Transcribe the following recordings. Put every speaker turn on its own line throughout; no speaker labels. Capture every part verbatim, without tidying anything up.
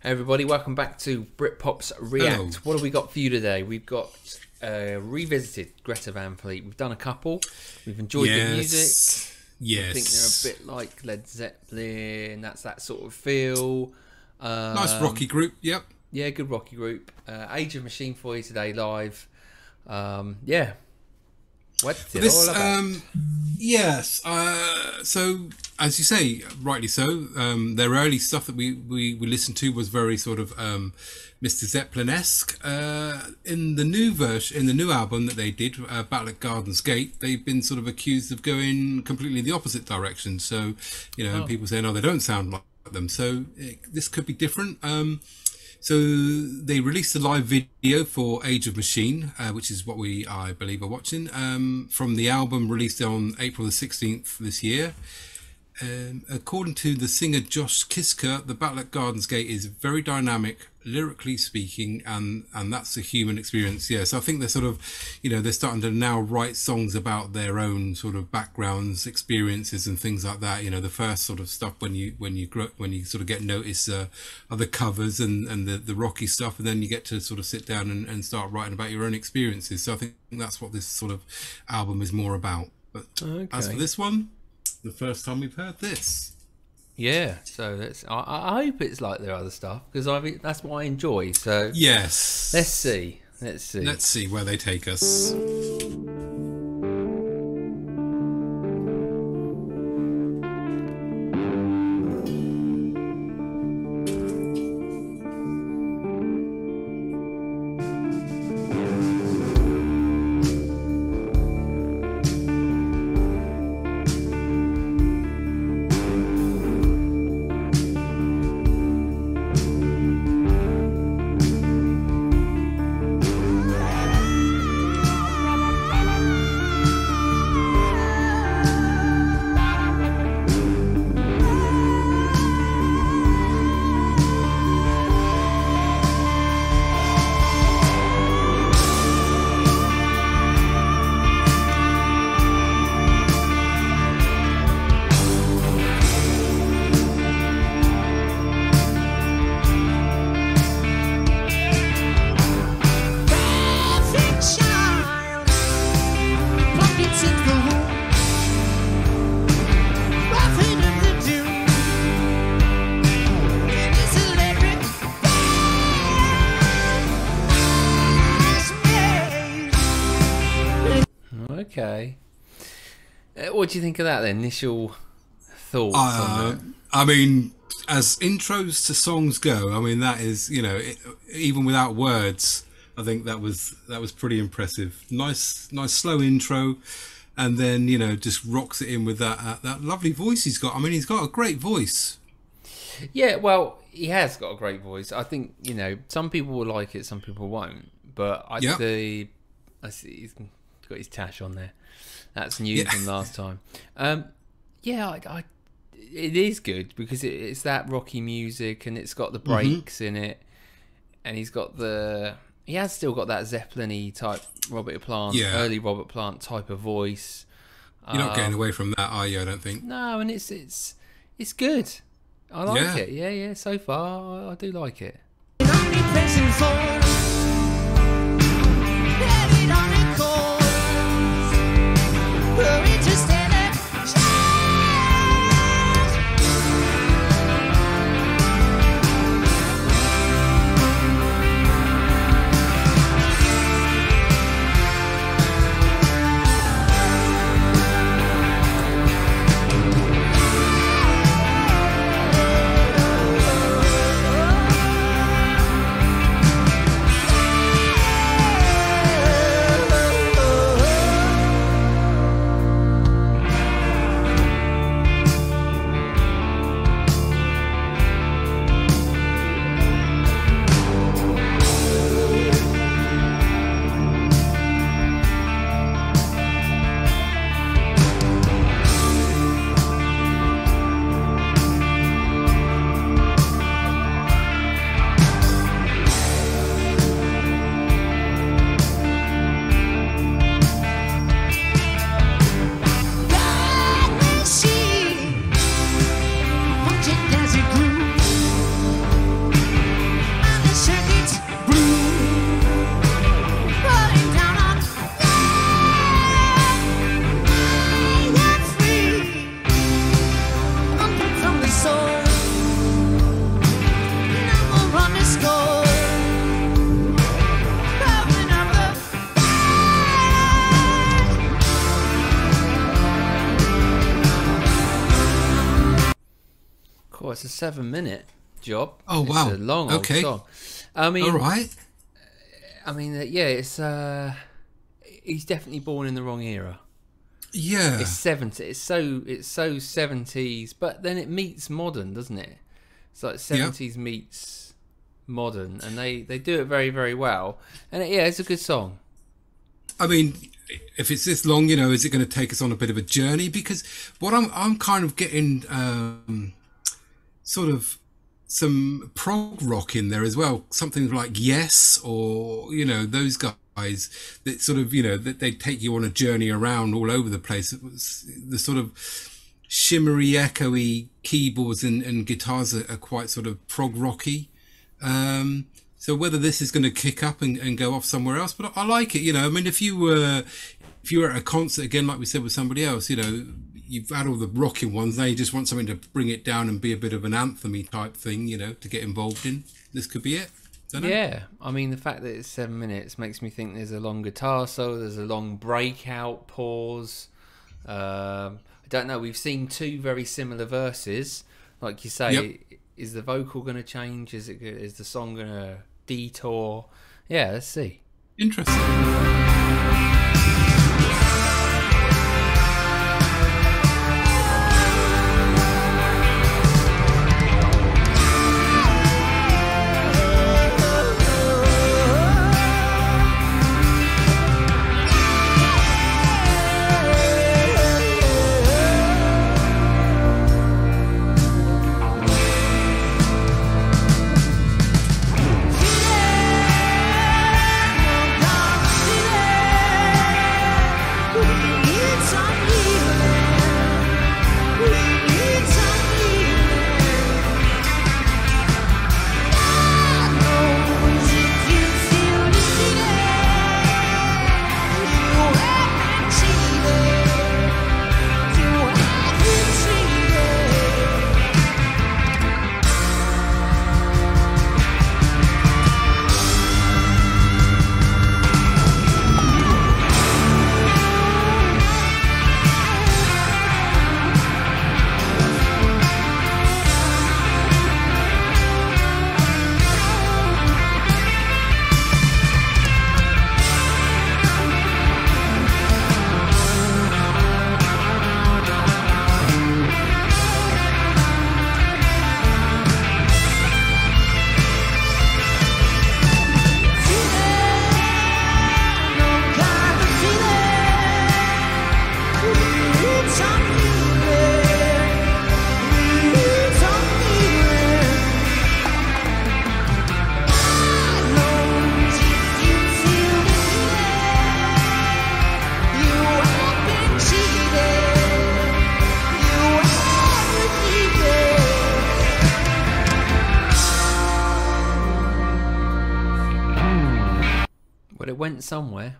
Everybody, welcome back to Britpop's React.
Hello.
What have we got for you today? We've got uh, revisited Greta Van Fleet. We've done a couple. We've enjoyed
yes.
the music.
Yes.
I think they're a bit like Led Zeppelin. That's that sort of feel. Um,
Nice rocky group. Yep.
Yeah, good rocky group. Uh, Age of Machine for you today live. Um, yeah. What's it
This,
all about?
um, yes. Uh, so, as you say, rightly so, um, their early stuff that we, we, we listened to was very sort of um, Mister Zeppelin-esque. Uh, in the new version, in the new album that they did, uh, Battle at Garden's Gate, they've been sort of accused of going completely the opposite direction. So, you know,
Oh.
people saying, "Oh, they don't sound like them." So it, this could be different. Um, So they released a live video for Age of Machine, uh, which is what we, I believe, are watching, um, from the album released on April the sixteenth this year. Um, according to the singer Josh Kiska, the Battle at Garden's Gate is very dynamic, lyrically speaking, and, and that's a human experience. Yeah, so I think they're sort of, you know, they're starting to now write songs about their own sort of backgrounds, experiences, and things like that. You know, the first sort of stuff when you when you grow, when you sort of get noticed uh, are the covers and and the the rocky stuff, and then you get to sort of sit down and, and start writing about your own experiences. So I think that's what this sort of album is more about. But
Okay.
as for this one, the first time we've heard this.
Yeah, so that's, I, I hope it's like their other stuff because I that's what I enjoy. So
Yes.
let's see, let's see.
Let's see where they take us.
Okay. Uh, what do you think of that then? Initial thoughts
Uh,
on it?
I mean, as intros to songs go, I mean that is, you know, it, even without words, I think that was that was pretty impressive. Nice, nice slow intro, and then you know just rocks it in with that uh, that lovely voice he's got. I mean, he's got a great voice.
Yeah, well, he has got a great voice. I think, you know, some people will like it, some people won't. But I
Yep.
see, I see he's got his tash on there. That's new
Yeah.
from last time. Um, yeah, I, I, it is good because it, it's that rocky music and it's got the breaks in it, and he's got the he has still got that Zeppelin-y type Robert Plant,
Yeah.
early Robert Plant type of voice.
You're not getting
Um,
away from that, are you? I don't think.
No, and it's it's it's good. I like
Yeah.
it. Yeah, yeah. So far, I, I do like it. Well, it's a seven-minute job.
Oh wow!
It's a long old
okay.
song. I mean,
all right.
I mean, uh, yeah, it's uh, he's definitely born in the wrong era.
Yeah.
It's seventy. It's so it's so seventies, but then it meets modern, doesn't it? It's like seventies yeah. meets modern, and they they do it very very well. And it, yeah, it's a good song.
I mean, if it's this long, you know, is it going to take us on a bit of a journey? Because what I'm I'm kind of getting um, sort of some prog rock in there as well, something like Yes, or you know, those guys that sort of, you know, that they take you on a journey around all over the place. It was the sort of shimmery, echoey keyboards and, and guitars are, are quite sort of prog rocky. Um, So whether this is going to kick up and, and go off somewhere else, but I like it. You know, I mean, if you were if you were at a concert again, like we said with somebody else, you know, you've had all the rocking ones. Now you just want something to bring it down and be a bit of an anthemy type thing, you know, to get involved in. This could be it. Don't know.
Yeah, I mean, the fact that it's seven minutes makes me think there's a long guitar solo, there's a long breakout pause. Um, I don't know. We've seen two very similar verses, like you say.
Yep.
Is the vocal going to change? Is it? Is the song going to detour? Yeah, let's see.
Interesting.
Went somewhere,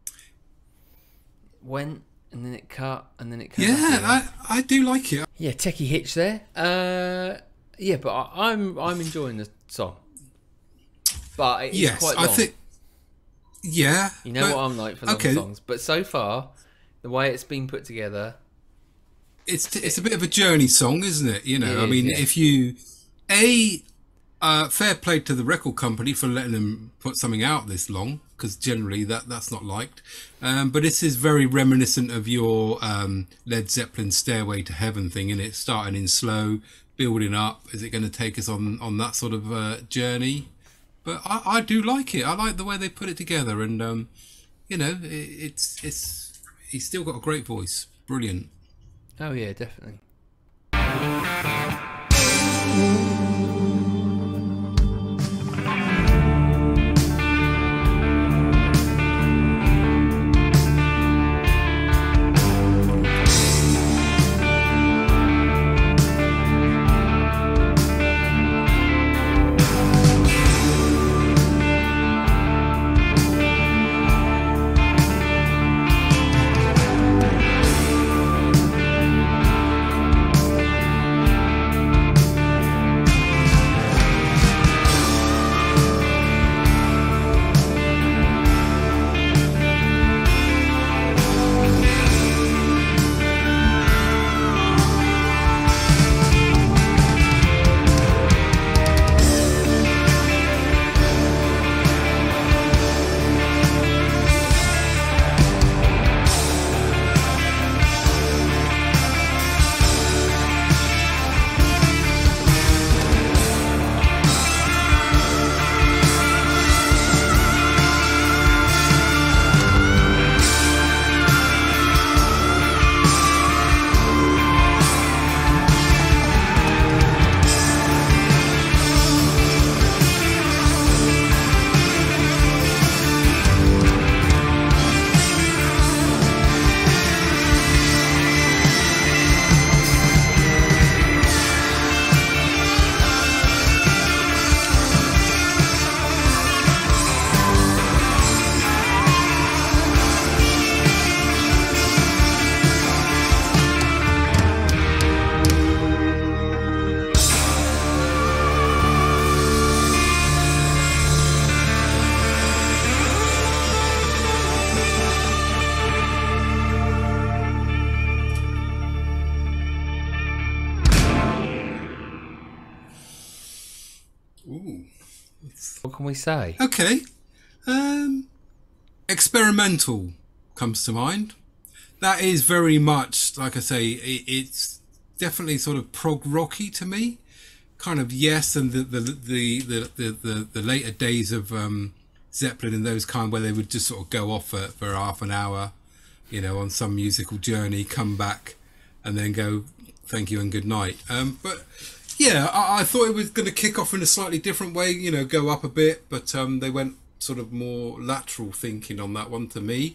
went, and then it cut, and then it cut.
Yeah, I, I do like it.
Yeah, techie hitch there. Uh, yeah, but I, I'm I'm enjoying the song. But it's
yes,
quite long.
I think. Yeah,
you know
but,
what I'm like for long
okay.
songs. But so far, the way it's been put together,
it's it's a bit of a journey song, isn't it? You know,
it
I
is,
mean,
yeah.
if you a uh, fair play to the record company for letting them put something out this long, because generally that that's not liked. Um, but this is very reminiscent of your um, Led Zeppelin Stairway to Heaven thing, and it's starting in slow, building up. Is it going to take us on on that sort of uh, journey? But I, I do like it. I like the way they put it together, and um, you know, it, it's it's he's still got a great voice. Brilliant.
oh yeah, definitely. What can we say?
Okay. Um, experimental comes to mind. That is very much, like I say, it, it's definitely sort of prog rocky to me. Kind of Yes, and the the the the the, the, the later days of um, Zeppelin and those kind, where they would just sort of go off for, for half an hour, you know, on some musical journey, come back, and then go, thank you and good night. Um, but yeah, I, I thought it was going to kick off in a slightly different way, you know, go up a bit, but um, they went sort of more lateral thinking on that one to me.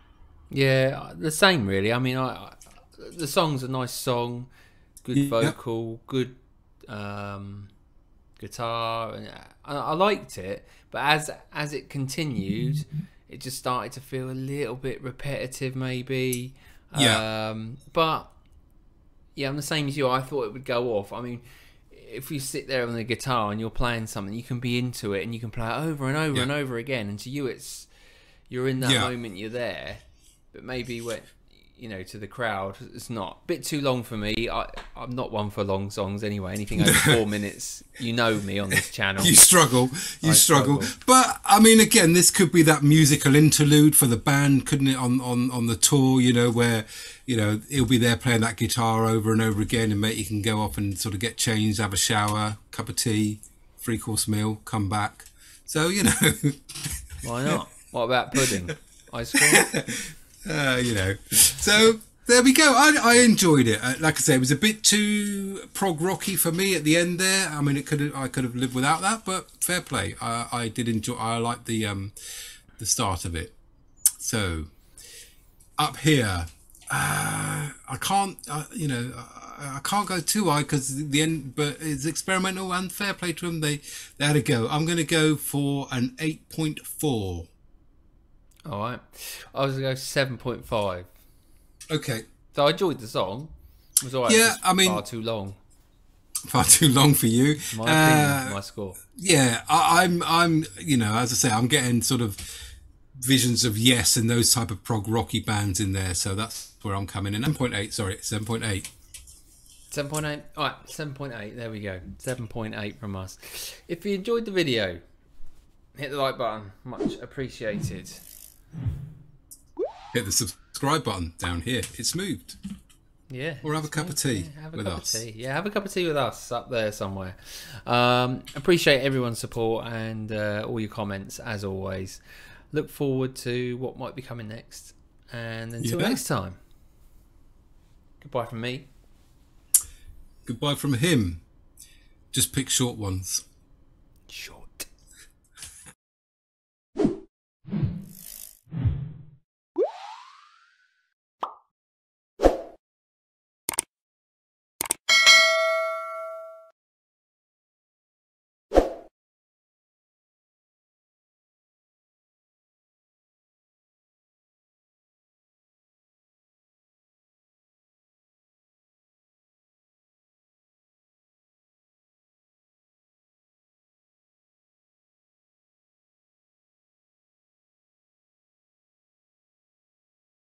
Yeah, the same really. I mean, I, I the song's a nice song, good
Yeah.
vocal, good um, guitar, and I, I liked it. But as as it continued, it just started to feel a little bit repetitive, maybe.
Yeah.
Um, but yeah, I'm the same as you. I thought it would go off. I mean, if you sit there on the guitar and you're playing something, you can be into it and you can play it over and over
Yeah.
and over again. And to you, it's you're in that
Yeah.
moment. You're there. But maybe when you know, to the crowd, it's not a bit too long for me. I I'm not one for long songs anyway. Anything over four minutes, you know me on this channel.
You struggle, you
I
struggle.
struggle.
But I mean, again, this could be that musical interlude for the band, couldn't it? On on on the tour, you know, where you know he'll be there playing that guitar over and over again, and mate, you can go off and sort of get changed, have a shower, cup of tea, three course meal, come back. So you know,
Why not? What about pudding? Ice cream?
uh, you know. So there we go. I, I enjoyed it. Uh, like I say, it was a bit too prog rocky for me at the end there. I mean, it could I could have lived without that, but fair play. I, I did enjoy. I liked the um the start of it. So up here, uh, I can't. Uh, you know, I, I can't go too high because the end. But it's experimental and fair play to them. They they had a go. I'm going to go for an eight point four.
All right. I was going to go seven point five.
Okay.
So I enjoyed the song. It was all right.
Yeah,
Just
I mean-
far too long.
Far too long for you.
My opinion,
Uh,
my score.
Yeah, I, I'm, I'm, you know, as I say, I'm getting sort of visions of Yes and those type of prog rocky bands in there, so that's where I'm coming in. seven point eight, sorry, seven point eight.
seven point eight. All right, seven point eight. There we go. seven point eight from us. If you enjoyed the video, hit the like button. Much appreciated.
Hit the subscribe button down here. It's moved.
Yeah.
Or have a cup of tea
Yeah, have a
with
cup
us.
Of tea. Yeah, have a cup of tea with us up there somewhere. Um, appreciate everyone's support and uh, all your comments as always. Look forward to what might be coming next. And until
Yeah.
next time. Goodbye from me.
Goodbye from him. Just pick short ones.